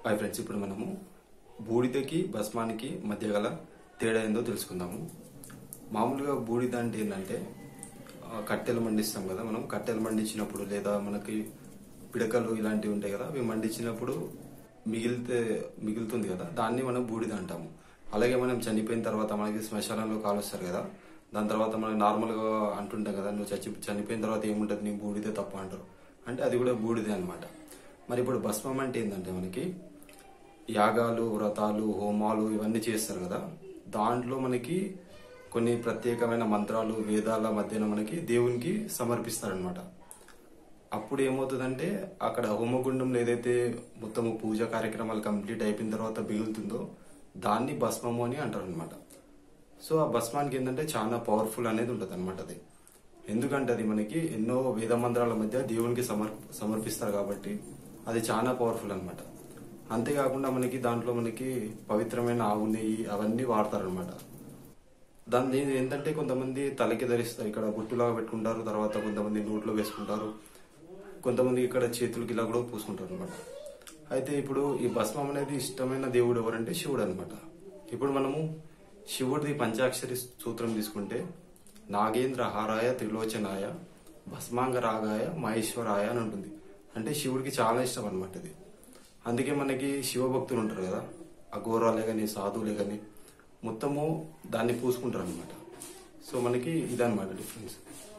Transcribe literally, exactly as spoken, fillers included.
Hi friends, ఇప్పుడు మనము బూడిదకి భస్మానికి మధ్య గల తేడా ఏందో తెలుసుకుందాము. మామూలుగా బూడిద అంటే ఏంటంటే కట్టెలు మండిస్తాం కదా. మనం కట్టెలు మండించినప్పుడు లేదా మనకి పిడకలు ఇలాంటివి ఉంటాయి కదా, అవి మండించినప్పుడు మిగిలితే మిగులుతుంది కదా, దాన్ని మనం బూడిద అంటాము. అలాగే మనం చనిపోయిన తర్వాత మనకి శ్మశానంలో కాలుస్తారు కదా, దాని తర్వాత మనం నార్మల్గా అంటుంటాం కదా, నువ్వు చచ్చి చనిపోయిన తర్వాత ఏముంటుంది, నీ బూడిదే తప్ప అంటారు. అంటే అది కూడా బూడిదే అనమాట. మరి ఇప్పుడు భస్మం అంటే ఏంటంటే మనకి యాగాలు, వ్రతాలు, హోమాలు ఇవన్నీ చేస్తారు కదా, దాంట్లో మనకి కొన్ని ప్రత్యేకమైన మంత్రాలు, వేదాల మధ్యన మనకి దేవునికి సమర్పిస్తారనమాట. అప్పుడు ఏమవుతుందంటే అక్కడ హోమగుండంలో ఏదైతే మొత్తము పూజ కార్యక్రమాలు కంప్లీట్ అయిపోయిన తర్వాత మిగులుతుందో దాన్ని భస్మము అని అంటారు అనమాట. సో ఆ భస్మానికి ఏంటంటే చాలా పవర్ఫుల్ అనేది ఉంటుంది అనమాట. అది ఎందుకంటే అది మనకి ఎన్నో వేద మంత్రాల మధ్య దేవునికి సమర్ సమర్పిస్తారు కాబట్టి అది చాలా పవర్ఫుల్ అనమాట. అంతేకాకుండా మనకి దాంట్లో మనకి పవిత్రమైన ఆవు నెయ్యి అవన్నీ వాడతారనమాట. దాన్ని ఏంటంటే కొంతమంది తలకి ధరిస్తారు, ఇక్కడ బొట్టులాగా పెట్టుకుంటారు, తర్వాత కొంతమంది నోట్లో వేసుకుంటారు, కొంతమంది ఇక్కడ చేతులకి ఇలా కూడా పూసుకుంటారు అనమాట. అయితే ఇప్పుడు ఈ భస్మం అనేది ఇష్టమైన దేవుడు ఎవరంటే శివుడు అనమాట. ఇప్పుడు మనము శివుడిది పంచాక్షరి సూత్రం తీసుకుంటే నాగేంద్ర హారాయ త్రిలోచనాయ భస్మాంగ రాగాయ మహేశ్వరాయ అని ఉంటుంది. అంటే శివుడికి చాలా ఇష్టం అనమాట ఇది. అందుకే మనకి శివభక్తులు ఉంటారు కదా, అఘోరాలే కానీ సాధువులే కానీ మొత్తము దాన్ని పూసుకుంటారు అనమాట. సో మనకి ఇదనమాట డిఫరెన్స్.